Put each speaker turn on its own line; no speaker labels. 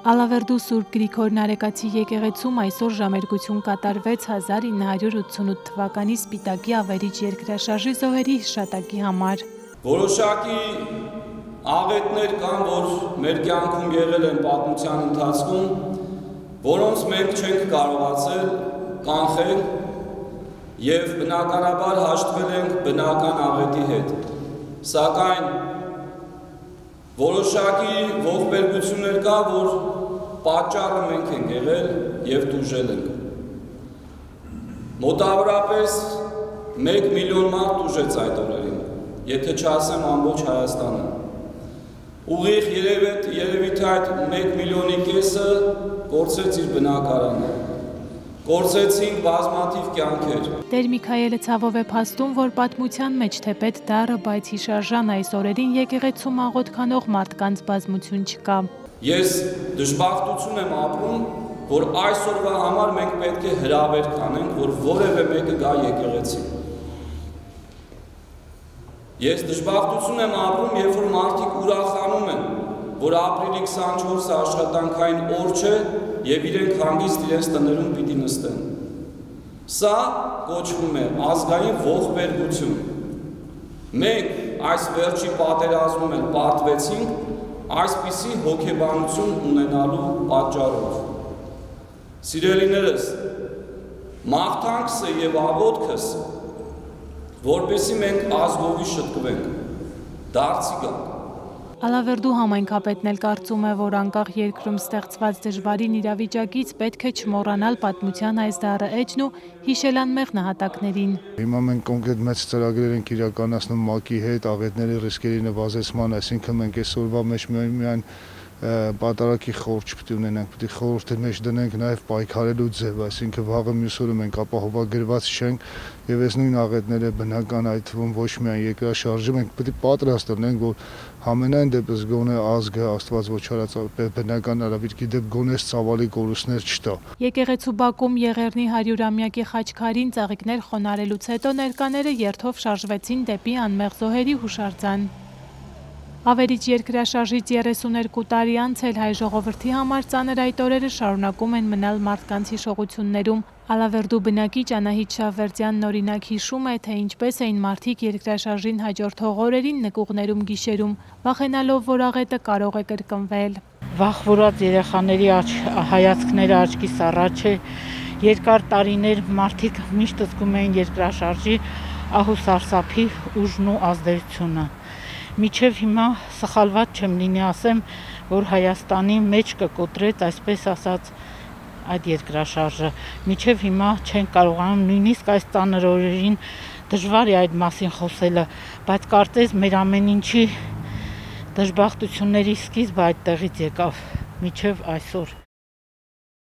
Ալավերդու Սուրբ Գրիգոր Նարեկացի եկեղեցում այսօր ժամերգություն կատարվեց 1988 թվականի Սպիտակի ավերիչ երկրաշարժի զոհերի հիշատակի համար։
Որոշակի աղետներ կան, որ մեր կյանքում եղել են պատմության ընթացքում, որոնց մենք չենք կարողացել կանխել եւ բնականաբար հաշտվել ենք բնական աղետի հետ։ Սակայն որոշակի ողբերգություններ կա, որ պատճառը մենք ենք եղել եւ տուժել ենք։ Մոտավորապես 1 միլիոն մարդ տուժեց այդ օրերին, եթե չասեմ ամբողջ Հայաստանը։ Ուղիղ երևի թե այդ 1 միլիոնի կեսը կորցրեց իր բնակարանը։ Կորցրեցինք բազմաթիվ կյանքեր։
Տեր Միքայելը ցավով է փաստում, որ պատմության մեջ թեպետ դառը, բայց հիշարժան այս օրերին եկեղեցում աղոթ քանող մարդկանց բազմություն չկա։
Ես դժբախտություն եմ ապրում, որ այսօրվա համար մենք պետք է հրավեր կանենք, որ որևէ մեկը գա եկեղեցի։ Ես դժբախտություն եմ ապրում, երբ որ մարդիկ ուրախանում են, որ ապրիլի 24-ը աշխատանքային օր չէ եւ իրենք հանգիստ իրենց տներում պիտի նստեն։ Սա կոչվում է ազգային ողբերգություն։ Մենք այս վերջի պատերազմում էլ պարտվեցինք այսպիսի հոգեբանություն ունենալու պատճառով։ Սիրելիներս, մաղթանքս եւ աղոթքս, որպեսզի մենք ազգովի շտկվենք, դարձի գանք։
Ալավերդու համայնքապետն էլ կարծում է, որ անկախ երկրում ստեղծված դժվարին իրավիճակից պետք է չմոռանալ պատմության այս դառը էջն ու հիշել անմեղ նահատակներին։
Հիմա մենք կոնկրետ մեծ ծրագրեր ենք իրականացնում ՄԱԿ-ի հետ, աղետների ռիսկերի նվազեցման, այսինքն մենք այսօրվա մեջ միայն պատարակի խորհուրդ չպետք է ունենանք, պետք է խորհրդի մեջ դնենք նաև պայքարելու ձև, այսինքն վաղը մյուս օրը մենք ապահովագրված չենք եւ այս նույն աղետները բնական այդ թվում ոչ միայն երկրաշարժը, մենք պետք է պատրաստ լինենք, որ համենայն դեպս գոնե ազգը Աստված ոչ արած բնական արաբիրքի դեպ գոնե ցավալի կորուստներ չտա։
Եկեղեցու բակում Եղեռնի 100-ամյակի խաչքարին ծաղիկներ խոնարհելուց հետո ներկաները երթով շարժվեցին դեպի անմեղ զոհերի հուշարձան։ Ավերիչ երկրաշարժից 32 տարի անց էլ հայ ժողովրդի համար ծանր այդ օրերը շարունակում են մնալ մարդկանց հիշողություններում։ Ալավերդու բնակիչ Անահիտ Շահվերդյանն օրինակ հիշում է, թե ինչպես էին մարդիկ երկրաշարժին հաջորդող օրերին նկուղներում գիշերում, վախենալով, որ աղետը կարող է կրկնվել։
Վախվորած երեխաների հայացքները աչքիս առաջ է, երկար տարիներ մարդիկ միշտ զգում էին երկրաշարժի ահ ու սարսափի ուժն ու ազդեցությունը։ Միջև հիմա սխալված չեմ լինի ասեմ, որ Հայաստանի մեջ կկոտրեց, այսպես ասած, այդ երկրաշարժը։ Միջև հիմա չեն կարողանում նույնիսկ այս ծանր օրերին դժվար է այդ մասին խոսելը, բայց կարծես մեր ամեն ինչի դժբախտությունների սկիզբը այդտեղից եկավ, միջև այսօր։